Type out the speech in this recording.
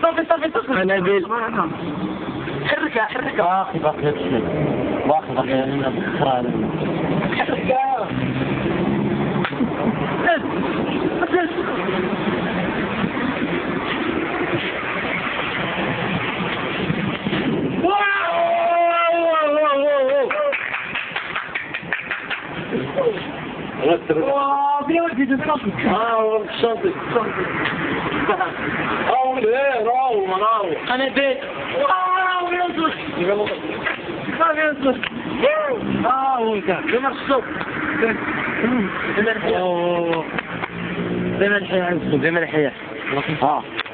صافي انا بال حركها باقي هذا الشيء باقي انا بخرا حركها بلا ودي تتنطط شاطئ انا بيت وانت بما الصوت بما الحياة زي ما الحياة